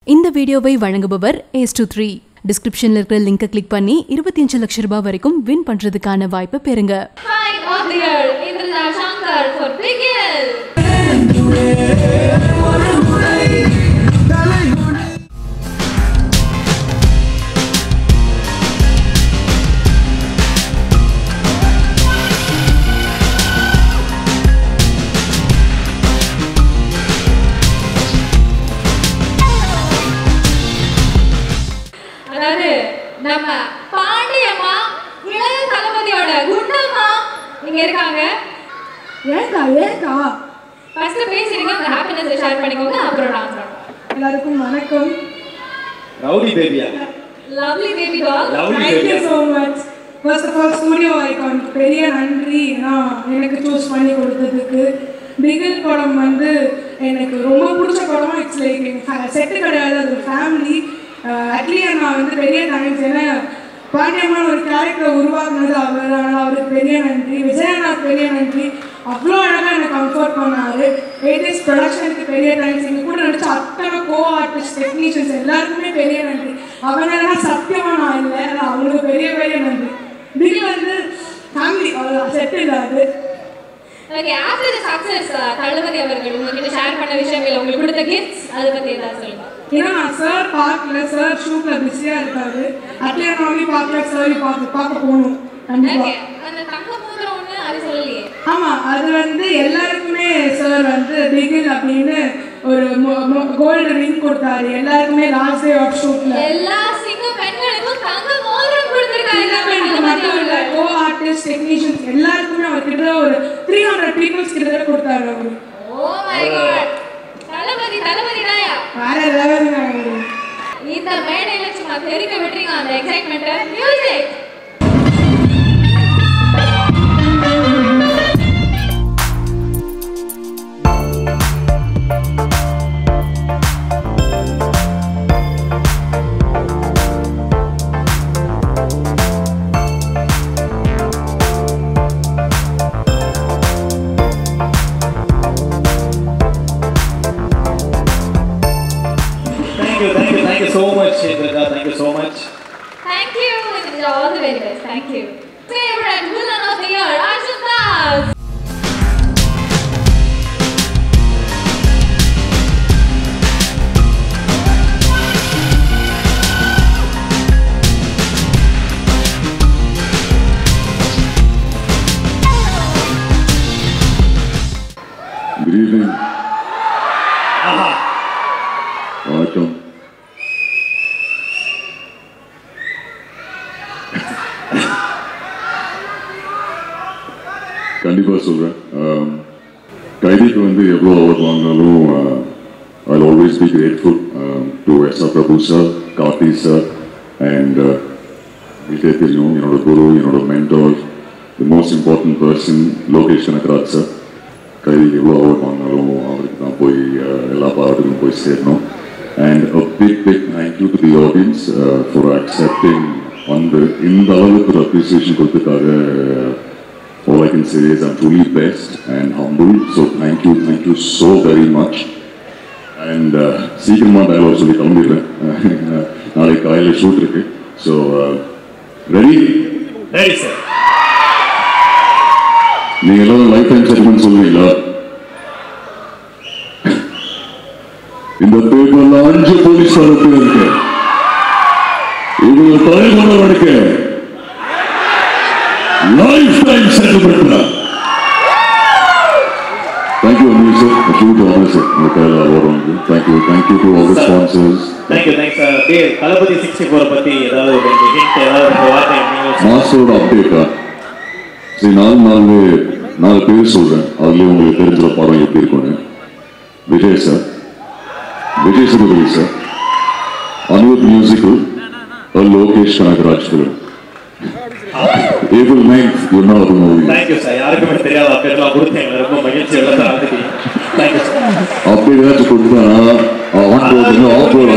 இந்த வீடியோவை வழங்குபவர் S23. டிஸ்கிரிப்ஷன்ல இருக்கிற லிங்கை கிளிக் பண்ணி 25 லட்சம் ரூபாய் வரைக்கும் வின் பண்றதுக்கான வாய்ப்பை பெறுங்க. நம்ம பாண்டியம்மா இளைய தளபதியோட குண்டம்மா இங்க இருக்காங்க. ஏங்கா ஃபர்ஸ்ட் பேசுறீங்க, உங்க ஹாப்பினஸ் ஷேர் பண்ணிக்கோங்க, அப்புறம் டான்ஸ் ஆடுவோம். எல்லாருக்கும் வணக்கம். லவ்லி பேபியா, lovely baby doll, thank you so much. First of all, studio icon பெரிய நன்றி எனக்கு சூஸ் பண்ணி கொடுத்ததுக்கு. பிகில் படம் வந்து எனக்கு ரொம்ப பிடிச்ச படம். இட்ஸ் லைக் செட்டு கிடையாது, அது ஒரு ஃபேமிலி. அட்லீஸ்ட் நான் வந்து பெரிய தேங்க்ஸ். ஏன்னா பாண்டியம்மான் ஒரு கேரக்டரை உருவாக்குனது அவர். ஆனால் அவருக்கு பெரிய நன்றி. விஜயண்ணாக்கு பெரிய நன்றி. அவ்வளோ அழகாக எனக்கு கம்ஃபர்ட் பண்ணார். 80s ப்ரொடக்ஷனுக்கு பெரிய தேங்க்ஸ். எங்கள் கூட நடிச்ச அத்தனை ஆர்டிஸ்ட் டெக்னீஷியன்ஸ் எல்லாருக்குமே பெரிய நன்றி. அவங்கெல்லாம் சத்தியமாக நான் இல்லை, ஆனால் அவங்களுக்கு பெரிய பெரிய நன்றி. பிகில் வந்து ஃபேமிலி, அவ்வளோ செட் இல்லாது. Okay, after the success Thalapathy அவர்கள் உங்ககிட்ட ஷேர் பண்ண விஷயங்கள், உங்களுக்கு கொடுத்த கிஃப்ட்ஸ், அதை பற்றி ஏதாவது சொல்லுங்க. ஏன்னா நான் சார் பார்க்கல, சார் ஷூட்டில் பிஸியாக இருக்காரு. அட்லீஸ்ட் நானே பார்க்கல, சார் பார்க்க போகணும் கண்டிப்பாக. அந்த தங்க மோதிரம் ஒன்று அது சொல்லலையே. ஆமாம், அது வந்து எல்லாருக்குமே சார் வந்து பிகில் அப்படின்னு ஒரு கோல்டு ரிங் கொடுத்தாரு எல்லாருக்குமே. லாஸ்ட் டே ஆஃப் ஷூட்டில் எல்லா சிங்கம் பெண்களுக்கும் தங்க மோதிரம் கொடுத்துருக்காங்க. மட்டும் இல்லை, ஆர்டிஸ்ட் டெக்னீஷியன்ஸ் எல்லாருக்குமே அவர் கிட்ட ஒரு 300 பீப்புள்ஸ் கிட்ட கொடுத்தாரு அவரு. ஓ மை காட், தளபதி தாயா வேற லெவலுங்க அவரு. இந்த மேடையில சும்மா தெரிக்க விட்டுறீங்க அந்த excitement. Music Thank you so much, Kadha. Thank you so much. Thank you. All the very best. Thank you. Favorite villain of the year, Arjun. Good evening. வணக்கம். கண்டிப்பாக சொல்கிறேன், கைதிக்கு வந்து எவ்வளோ அவார்ட் வாங்கினாலும் I always be grateful to SR. Prabhu sir, Karthi sir and வீட்டே தெரியும் என்னோட குரு, என்னோட mentor, the most important person Lokesh Kanagaraj sir. கைதிக்கு எவ்வளோ அவார்ட் வாங்கினாலும் அவருக்கு தான் போய் எல்லா பாராட்டுக்கும் போய் சேரணும். And a big thank you to the audience for accepting இந்த அளவுக்கு ஒரு appreciation கொடுத்ததுக்காக. All I can say is I'm truly blessed and humble. So thank you so very much. And சீக்கிரமா டயலாக் சொல்லி கிளம்பிடுறேன், நாளைக்கு காலையில் ஷூட் இருக்கு. So ready sir. நீங்க எல்லாரும் லைஃப் டைம் செட்டில்மெண்ட் சொல்லுவீங்களா? இந்த பேப்பர்ல 5 போலீஸ் இருக்கு. இவங்க தலைமுறைக்கு lifetime settlement. Thank you, sir. Thank you, sir. Thank you to all the sponsors. Thank you. Thalapathy 64 பத்தி ஏதாவது ஒரு ஹிண்ட், ஏதாவது ஒரு வார்த்தை மாஸ்டரோட அப்டேட்டா? சரி, 4 பேர் சொல்றேன், அதுலயே உங்களுக்கு தெரிஞ்ச படம் எப்படி இருக்கும்னு. Vijay sir, Vijay Master sir, Anirudh musical, a Lokesh Kanagaraj film. April 9th, you're not the movie. Thank you sir. யாருக்குமே தெரியாத அப்பேர்லாம் கொடுத்தீங்க, ரொம்ப மகிழ்ச்சி. எல்லாம் ஆரம்பிக்கிறீங்க. Thank you sir. அப்படி ஏதாச்சும் கொடுத்தா ஆஃபர்